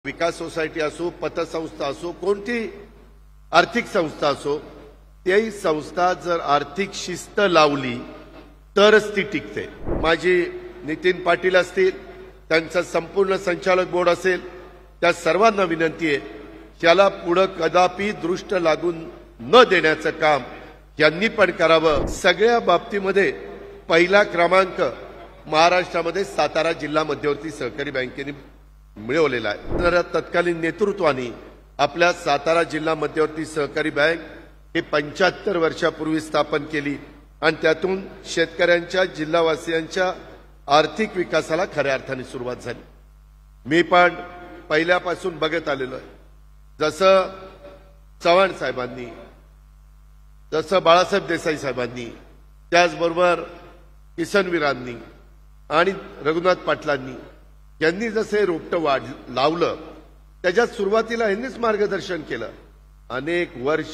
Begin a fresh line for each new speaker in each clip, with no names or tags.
विकास society असो, पतसंस्था असो, कोणती आर्थिक संस्था असो, त्याही संस्था जर आर्थिक शिस्त लावली तरच ती टिकते। माझी नितीन पाटील असतील, त्यांचा संपूर्ण संचालक बोर्ड असेल, त्या सर्वांना विनंती आहे, त्याला पुढे कदापि दृष्ट लागून न देण्याचं काम यांनी पण करावं। सगळ्या बाबतीमध्ये पहिला क्रमांक महाराष्ट्रामध्ये सातारा जिल्हा मध्यवर्ती सहकारी बँकेने मिळवलेला आहे। तर तत्कालीन नेतृत्वाने आपल्या सातारा जिल्हा मध्यवर्ती सहकारी बँक ही 75 वर्षापूर्वी स्थापन केली आणि त्यातून शेतकऱ्यांच्या, जिल्हावासियांच्या आर्थिक विकासाला खऱ्या अर्थाने सुरुवात झाली। मी पण पहिल्यापासून बघत आलेलो आहे, जसं चव्हाण साहेबांनी, जसं बाळासाहेब देसाई साहेबांनी, त्याचबरोबर किसनवीरांनी आणि रघुनाथ पाटलांनी यांनी जसे रोपटं लावलं, त्याच्या सुरुवातीला यांनीच मार्गदर्शन केलं। अनेक वर्ष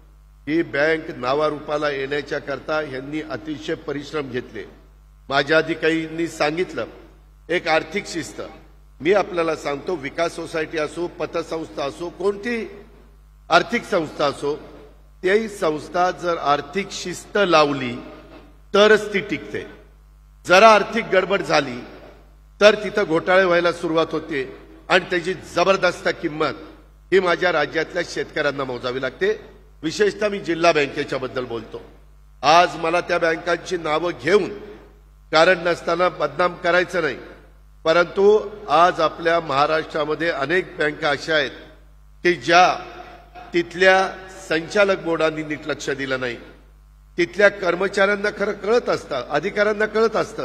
ही बँक नावारूपाला येण्याच्या करता यांनी अतिशय परिश्रम घेतले। माझ्या अधिकाऱ्यांनी सांगितलं, एक आर्थिक शिस्त, मी आपल्याला सांगतो, विकास सोसायटी असो, पतसंस्था असो, कोणती आर्थिक संस्था असो, त्याही संस्था जर आर्थिक शिस्त लावली तरच ती टिकते। जरा आर्थिक गडबड झाली तर तिथं घोटाळे व्हायला सुरुवात होते आणि त्याची जबरदस्त किंमत ही माझ्या राज्यातल्या शेतकऱ्यांना मोजावी लागते। विशेषतः मी जिल्हा बँकेच्या बद्दल बोलतो। आज मला त्या बँकांची नावं घेऊन कारण नसताना बदनाम करायचं नाही, परंतु आज आपल्या महाराष्ट्रामध्ये अनेक बँका अशा आहेत की ज्या तिथल्या संचालक बोर्डांनी नीट लक्ष दिलं नाही। तिथल्या कर्मचाऱ्यांना खरं कळत असतं, अधिकाऱ्यांना कळत असतं,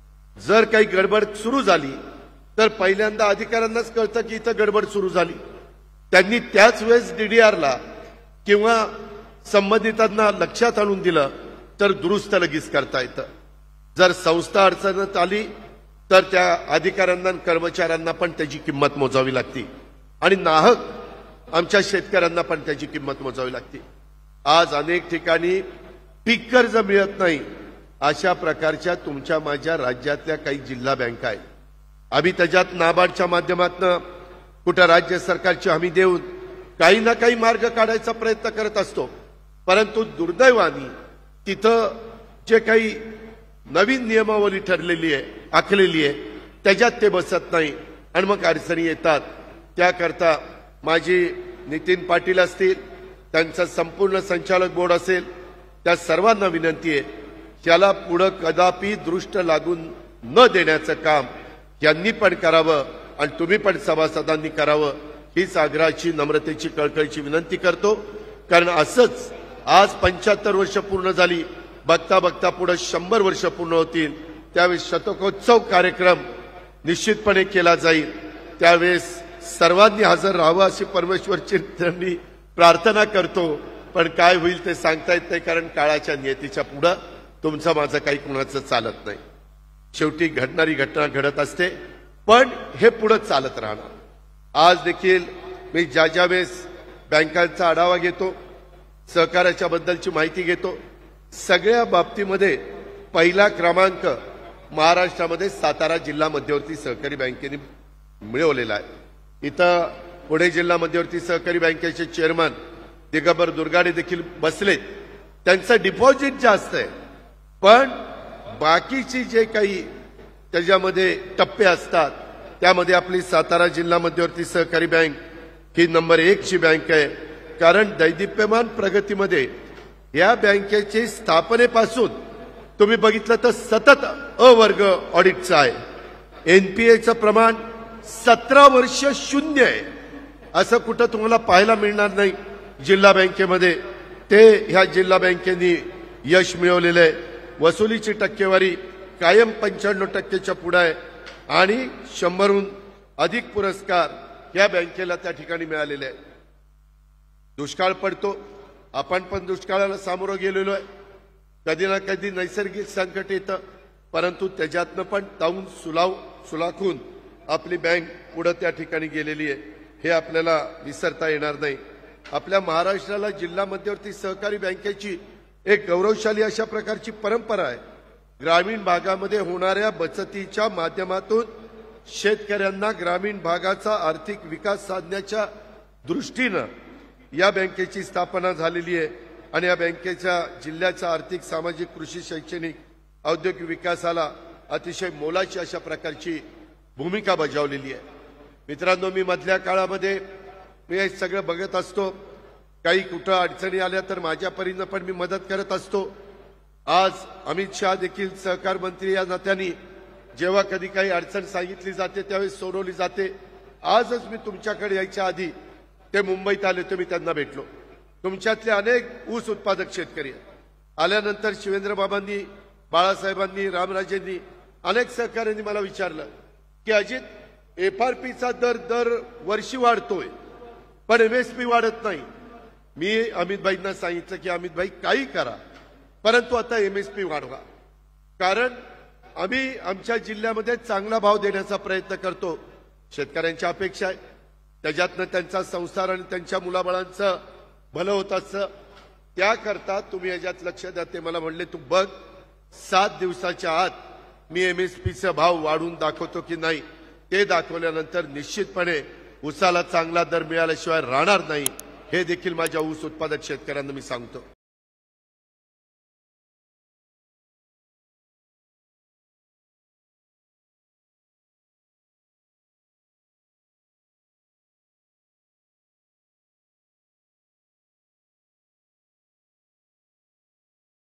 जर काही गडबड सुरू झाली तर पहिल्यांदा अधिकाऱ्यांनाच कळतं की इथं गडबड सुरू झाली। त्यांनी त्याच वेळेस डीडीआरला किंवा संबंधितांना लक्षात आणून दिलं तर दुरुस्त लगेच करता येतं। जर संस्था अडचणीत आली तर त्या अधिकाऱ्यांना आणि कर्मचाऱ्यांना पण त्याची किंमत मोजावी लागते आणि नाहक आमच्या शेतकऱ्यांना पण त्याची किंमत मोजावी लागते। आज अनेक ठिकाणी पीक कर्ज मिळत नाही, अशा प्रकारच्या तुमच्या माझ्या राज्यातल्या काही जिल्हा बँका आहेत। आम्ही त्याच्यात नाबार्डच्या माध्यमातून कुठं राज्य सरकारची हमी देऊन काही ना काही मार्ग काढायचा प्रयत्न करत असतो, परंतु दुर्दैवाने तिथं जे काही नवीन नियमावली ठरलेली आहे, आखलेली आहे, त्याच्यात ते बसत नाही आणि मग अडचणी येतात। त्याकरता माझी नितीन पाटील असतील, त्यांचा संपूर्ण संचालक बोर्ड असेल, त्या सर्वांना विनंती आहे, त्याला पुढे कदापि दृष्ट लागून न देण्याचं काम यांनी पण करावं आणि तुम्ही पण सभासदांनी करावं, हीच आग्रहाची, नम्रतेची, कळकळीची विनंती करतो। कारण असंच आज 75 वर्ष पूर्ण झाली, बघता बघता पुढे 100 वर्ष पूर्ण होतील, त्यावेळेस शतकोत्सव कार्यक्रम निश्चितपणे केला जाईल। त्यावेळेस सर्वांनी हजर राहावं अशी परमेश्वरची प्रार्थना करतो, पण काय होईल ते सांगता येत नाही, कारण काळाच्या नियतीच्या पुढे तुमचं माझं काही कुणाचं चालत नाही। शेवटी घडणारी घटना घडत असते, पण हे पुढे चालत राहणार। आज देखील मी ज्या वेळेस बँकांचा आढावा घेतो, सहकार्याच्या बद्दलची माहिती घेतो, सगळ्या बाबतीमध्ये पहिला क्रमांक महाराष्ट्रामध्ये सातारा जिल्हा मध्यवर्ती सहकारी बँकेने मिळवलेला आहे। इथं पुणे जिल्हा मध्यवर्ती सहकारी बँकेचे चेअरमन दिगंबर दुर्गाडे देखील बसलेत। त्यांचं डिपॉझिट जास्त आहे, पण बाकीची जे काही त्याच्यामध्ये टप्पे असतात त्यामध्ये आपली सातारा जिल्हा मध्यवर्ती सहकारी बँक ही नंबर 1 ची बँक आहे। कारण दैदिप्यमान प्रगतीमध्ये या बँकेची स्थापनेपासून तुम्ही बघितलं तर सतत अ वर्ग ऑडिटचा आहे। एनपीएचं प्रमाण 17 वर्ष 0 आहे, असं कुठं तुम्हाला पाहायला मिळणार नाही जिल्हा बँकेमध्ये। ते ह्या जिल्हा बँकेने यश मिळवलेलं आहे। वसुलीची टक्केवारी कायम 95% पुढे आहे आणि 100हून अधिक पुरस्कार या बँकेला त्या ठिकाणी मिळालेले आहेत। दुष्काळ पडतो, आपण पण दुष्काळाला सामोरं गेलेलो आहे, कधी ना कधी नैसर्गिक संकट येतं, परंतु त्याच्यातनं पण ताऊन सुलाखून आपली बँक पुढे त्या ठिकाणी गेलेली आहे, हे आपल्याला विसरता येणार नाही। आपल्या महाराष्ट्राला जिल्हा मध्यवर्ती सहकारी बँकेची एक गौरवशाली अशा प्रकारची परंपरा आहे। ग्रामीण भागामध्ये होणाऱ्या बचतीच्या माध्यमातून शेतकऱ्यांना ग्रामीण भागाचा आर्थिक विकास साधण्याच्या दृष्टीनं या बँकेची स्थापना झालेली आहे आणि या बँकेच्या जिल्ह्याचा आर्थिक, सामाजिक, कृषी, शैक्षणिक, औद्योगिक विकासाला अतिशय मोलाची अशा प्रकारची भूमिका बजावलेली आहे. मित्रांनो, मी मधल्या काळामध्ये मी हे सगळं बघत असतो. काही कुठं अडचणी आल्या तर माझ्या परीनं पण मी मदत करत असतो. आज अमित शहा देखील सहकार मंत्री या नात्याने जेव्हा कधी काही अडचण सांगितली जाते त्यावेळेस सोडवली जाते. आजच मी तुमच्याकडे यायच्या आधी ते मुंबईत आले होते, मी त्यांना भेटलो. तुमच्यातले अनेक ऊस उत्पादक शेतकरी आल्यानंतर शिवेंद्रबाबांनी, बाळासाहेबांनी, रामराजेंनी, अनेक सहकाऱ्यांनी मला विचारलं की अजित, FRPचा दर वर्षी वाढतोय पण MSP वाढत नाही. मी अमितभाईंना सांगितलं की अमितभाई काही करा परंतु आता MSP वाढवा, कारण आम्ही आमच्या जिल्ह्यामध्ये चांगला भाव देण्याचा प्रयत्न करतो. शेतकऱ्यांच्या अपेक्षा आहे, त्याच्यातनं त्यांचा संसार आणि त्यांच्या मुलाबाळांचं भलं होत असतं. त्याकरता तुम्ही याच्यात लक्ष द्या. ते मला म्हणले, तू बघ 7 दिवसाच्या आत मी MSPचा भाव वाढून दाखवतो की नाही. ते दाखवल्यानंतर निश्चितपणे ऊसाला चांगला दर मिळाल्याशिवाय राहणार नाही, हे देखील माझ्या ऊस उत्पादक शेतकऱ्यांना मी सांगतो.